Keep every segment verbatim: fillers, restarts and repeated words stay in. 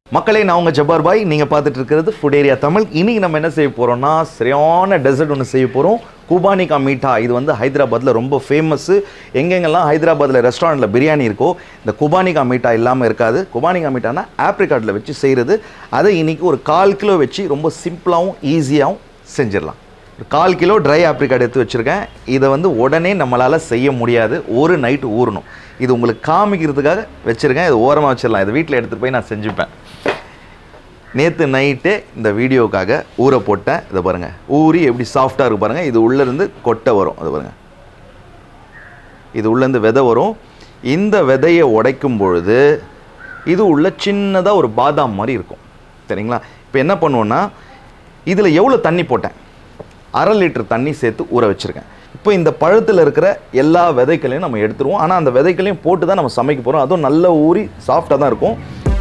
மக்களே நான் உங்க ஜப்பார் பாய் நீங்க பார்த்துட்டு இருக்கிறது ஃபுட் ஏரியா தமிழ். இன்னைக்கு நம்ம என்ன செய்ய போறோம்னா சரியான டெசர்ட் ஒன்று செய்ய போறோம். குபானிகா மீட்டா. இது வந்து ஹைதராபாத்ல ரொம்ப ஃபேமஸ். எங்கெங்கெல்லாம் ஹைதராபாத்ல ரெஸ்டாரண்ட்ல பிரியாணி இருக்கோ இந்த குபானிகா மீட்டா இல்லாமல் இருக்காது. குபானிகா மீட்டானா ஆப்ரிகாட்ல வச்சு செய்கிறது. அதை இன்னைக்கு ஒரு கால் கிலோ வச்சு ரொம்ப சிம்பிளாகவும் ஈஸியாகவும் செஞ்சிடலாம். ஒரு கால் கிலோ ட்ரை ஆப்ரிகாட் எடுத்து வச்சுருக்கேன். இதை வந்து உடனே நம்மளால் செய்ய முடியாது, ஒரு நைட்டு ஊறணும். இது உங்களுக்கு காமிக்கிறதுக்காக வச்சுருக்கேன். இது ஓரமாக வச்சிடலாம். இதை வீட்டில் எடுத்துகிட்டு போய் நான் செஞ்சுப்பேன். நேற்று நைட்டு இந்த வீடியோக்காக ஊற போட்டேன். இதை பாருங்கள், ஊறி எப்படி சாஃப்டாக இருக்கு பாருங்கள். இது உள்ளேருந்து கொட்டை வரும். அது பாருங்கள், இது உள்ளேருந்து விதை வரும். இந்த விதையை உடைக்கும் பொழுது இது உள்ள சின்னதாக ஒரு பாதாம் மாதிரி இருக்கும். சரிங்களா? இப்போ என்ன பண்ணுவோன்னா இதில் எவ்வளோ தண்ணி போட்டேன், அரை லிட்டர் தண்ணி சேர்த்து ஊற வச்சுருக்கேன். இப்போ இந்த பழத்தில் இருக்கிற எல்லா விதைகளையும் நம்ம எடுத்துருவோம். ஆனால் அந்த விதைகளையும் போட்டு தான் நம்ம சமைக்க போகிறோம். அதுவும் நல்லா ஊறி சாஃப்டாக தான் இருக்கும்.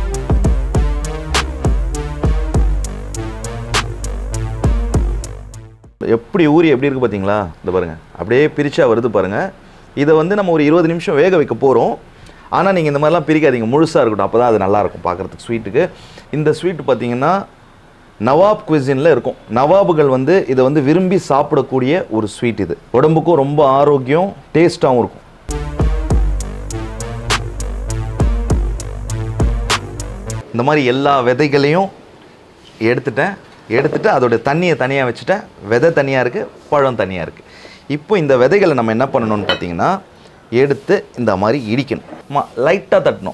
எப்படி ஊறி எப்படி இருக்குது பார்த்தீங்களா? இந்த பாருங்கள், அப்படியே பிரிச்சா வருது பாருங்கள். இதை வந்து நம்ம ஒரு இருபது நிமிஷம் வேக வைக்க போகிறோம். ஆனால் நீங்கள் இந்த மாதிரிலாம் பிரிக்காதீங்க, முழுசாக இருக்கட்டும். அப்போ தான் அது நல்லாயிருக்கும் பார்க்குறதுக்கு ஸ்வீட்டுக்கு. இந்த ஸ்வீட்டு பார்த்தீங்கன்னா நவாப் குவிசினில் இருக்கும். நவாபுகள் வந்து இதை வந்து விரும்பி சாப்பிடக்கூடிய ஒரு ஸ்வீட். இது உடம்புக்கும் ரொம்ப ஆரோக்கியம், டேஸ்ட்டாகவும் இருக்கும். இந்த மாதிரி எல்லா விதைகளையும் எடுத்துட்டேன். எடுத்துகிட்டு அதோடய தண்ணியை தனியாக வச்சுட்டேன். விதை தனியாக இருக்குது, பழம் தனியாக இருக்குது. இப்போ இந்த விதைகளை நம்ம என்ன பண்ணணும்னு பார்த்தீங்கன்னா எடுத்து இந்த மாதிரி இடிக்கணும். லைட்டாக தட்டணும்.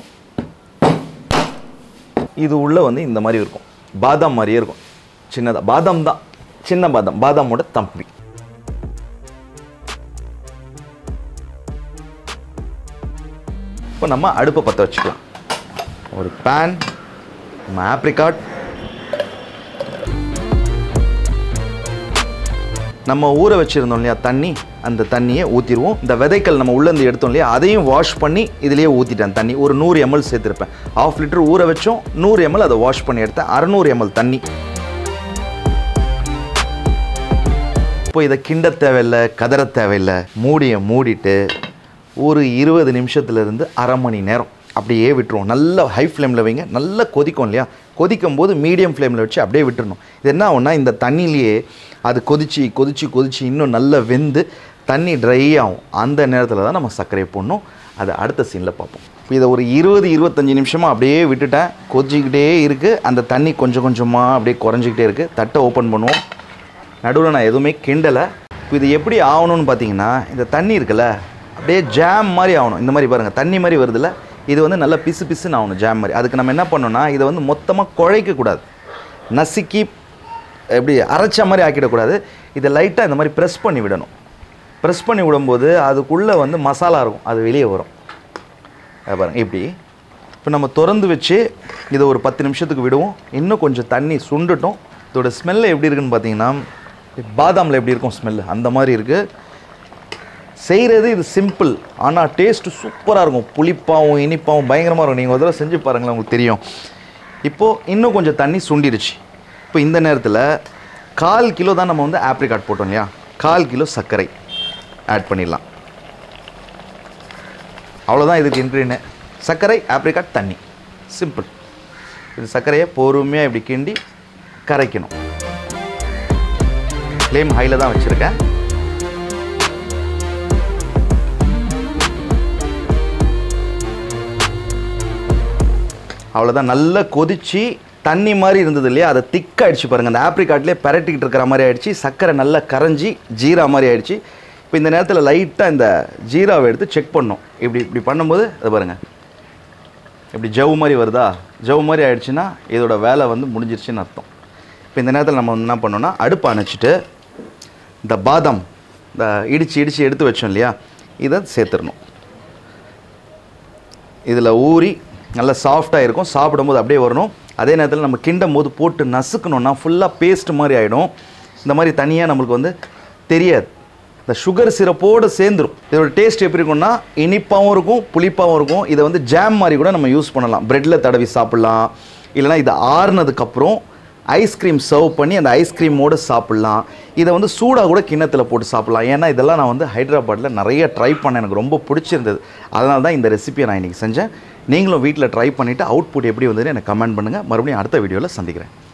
இது உள்ளே வந்து இந்த மாதிரி இருக்கும், பாதாம் மாதிரியே இருக்கும். சின்னதாக பாதாம் தான், சின்ன பாதாம், பாதாமோட தம்பி. இப்போ நம்ம அடுப்பை பற்ற வச்சுக்கலாம். ஒரு பேன், நம்ம ஆப்ரிகாட், நம்ம ஊற வச்சுருந்தோம் இல்லையா தண்ணி, அந்த தண்ணியை ஊற்றிடுவோம். இந்த விதைகள் நம்ம உள்ளேருந்து எடுத்தோம் இல்லையா, அதையும் வாஷ் பண்ணி இதிலேயே ஊற்றிட்டேன். தண்ணி ஒரு நூறு எம்எல் சேர்த்துருப்பேன். ஹாஃப் லிட்டர் ஊற வச்சோம், நூறு எம்எல் அதை வாஷ் பண்ணி எடுத்தேன். அறுநூறு எம்எல் தண்ணி. இப்போ இதை கிண்ட தேவையில்லை, கதற தேவையில்லை. மூடியை மூடிட்டு ஒரு இருபது நிமிஷத்துலேருந்து அரை மணி நேரம் அப்படியே விட்டுருவோம். நல்லா ஹை ஃப்ளேமில் வைங்க. நல்லா கொதிக்கும் இல்லையா, கொதிக்கும் போது மீடியம் ஃப்ளேமில் வச்சு அப்படியே விட்டுறணும். இது என்ன ஆகும்னா இந்த தண்ணியிலேயே அது கொதிச்சு கொதிச்சு கொதிச்சு இன்னும் நல்லா வெந்து தண்ணி ட்ரை ஆகும். அந்த நேரத்தில் தான் நம்ம சர்க்கரையை போடணும். அதை அடுத்த சீனில் பார்ப்போம். இதை ஒரு இருபது இருபத்தஞ்சி நிமிஷமாக அப்படியே விட்டுட்டேன். கொதிச்சிக்கிட்டே இருக்குது. அந்த தண்ணி கொஞ்சம் கொஞ்சமாக அப்படியே குறைஞ்சிக்கிட்டே இருக்குது. தட்டை ஓப்பன் பண்ணுவோம். நடுவில் நான் எதுவுமே கிண்டலை. இப்போ இது எப்படி ஆகணும்னு பார்த்தீங்கன்னா இந்த தண்ணி இருக்குல்ல அப்படியே ஜாம் மாதிரி ஆகணும். இந்த மாதிரி பாருங்கள், தண்ணி மாதிரி வருதில்ல, இது வந்து நல்லா பிசு பிசுன்னு ஆகணும், ஜாம் மாதிரி. அதுக்கு நம்ம என்ன பண்ணோன்னா இதை வந்து மொத்தமாக குழைக்கக்கூடாது, நசுக்கி எப்படி அரைச்ச மாதிரி ஆக்கிடக்கூடாது. இதை லைட்டாக இந்த மாதிரி ப்ரெஸ் பண்ணி விடணும். ப்ரெஸ் பண்ணி விடும்போது அதுக்குள்ளே வந்து மசாலா இருக்கும், அது வெளியே வரும். அதை பாருங்கள் இப்படி. இப்போ நம்ம திறந்து வச்சு இதை ஒரு பத்து நிமிஷத்துக்கு விடுவோம். இன்னும் கொஞ்சம் தண்ணி சுண்டுட்டும். இதோட ஸ்மெல்லு எப்படி இருக்குதுன்னு பார்த்தீங்கன்னா பாதாமில் எப்படி இருக்கும் ஸ்மெல்லு, அந்த மாதிரி இருக்குது. செய்கிறது இது சிம்பிள், ஆனால் டேஸ்ட்டு சூப்பராக இருக்கும். புளிப்பாகவும் இனிப்பாகவும் பயங்கரமாக இருக்கும். நீங்கள் ஒரு தடவை செஞ்சு பாருங்களேன், உங்களுக்கு தெரியும். இப்போது இன்னும் கொஞ்சம் தண்ணி சுண்டிருச்சு. இப்போ இந்த நேரத்தில் கால் கிலோ தான் நம்ம வந்து ஆப்ரிகாட் போட்டோம் இல்லையா, கால் கிலோ சர்க்கரை ஆட் பண்ணிடலாம். அவ்வளோதான் இதுக்கு இன்க்ரீடியன்ட். சர்க்கரை, ஆப்ரிகாட், தண்ணி, சிம்பிள். இது சர்க்கரையை பொறுமையாக இப்படி கிண்டி கரைக்கணும். ஃப்ளேம் ஹையில் தான் வச்சுருக்கேன். அவ்வளோதான். நல்லா கொதிச்சு தண்ணி மாதிரி இருந்தது இல்லையா, அதை திக்காகிடுச்சு பாருங்கள். அந்த ஆப்ரிகாட்லேயே பரட்டிக்கிட்டு இருக்கிற மாதிரி ஆகிடுச்சு. சர்க்கரை நல்லா கரைஞ்சி ஜீரா மாதிரி ஆகிடுச்சு. இப்போ இந்த நேரத்தில் லைட்டாக இந்த ஜீராவை எடுத்து செக் பண்ணோம். இப்படி இப்படி பண்ணும்போது அதை பாருங்கள், இப்படி ஜவு மாதிரி வருதா, ஜவு மாதிரி ஆகிடுச்சுன்னா இதோட வேலை வந்து முடிஞ்சிருச்சுன்னு அர்த்தம். இப்போ இந்த நேரத்தில் நம்ம என்ன பண்ணோன்னா அடுப்பை அணைச்சிட்டு இந்த பாதாம் இந்த இடித்து இடித்து எடுத்து வச்சோம் இல்லையா, இதை சேர்த்துடணும். இதில் ஊறி நல்லா சாஃப்டாக இருக்கும். சாப்பிடும்போது அப்படியே வரணும். அதே நேரத்தில் நம்ம கிண்டும் போது போட்டு நசுக்கணுன்னா ஃபுல்லாக பேஸ்ட் மாதிரி ஆகிடும். இந்த மாதிரி தனியாக நம்மளுக்கு வந்து தெரியாது. இந்த சுகர் சிரப்போடு சேர்ந்துடும். இதோட டேஸ்ட் எப்படி இருக்கும்னா இனிப்பாகவும் இருக்கும், புளிப்பாகவும் இருக்கும். இதை வந்து ஜாம் மாதிரி கூட நம்ம யூஸ் பண்ணலாம். ப்ரெட்டில் தடவி சாப்பிட்லாம். இல்லைனா இதை ஆறுனதுக்கப்புறம் ஐஸ்கிரீம் சர்வ் பண்ணி அந்த ஐஸ்கிரீமோடு சாப்பிட்லாம். இதை வந்து சூடாக கூட கிண்ணத்தில் போட்டு சாப்பிட்லாம். ஏன்னா இதெல்லாம் நான் வந்து ஹைதராபாத்தில் நிறைய ட்ரை பண்ணேன், எனக்கு ரொம்ப பிடிச்சிருந்தது. அதனால தான் இந்த ரெசிபியை நான் இன்றைக்கி செஞ்சேன். நீங்களும் வீட்டில் ட்ரை பண்ணிவிட்டு அவுட்புட் எப்படி வந்ததுன்னு எனக்கு கமெண்ட் பண்ணுங்கள். மறுபடியும் அடுத்த வீடியோவில் சந்திக்கிறேன்.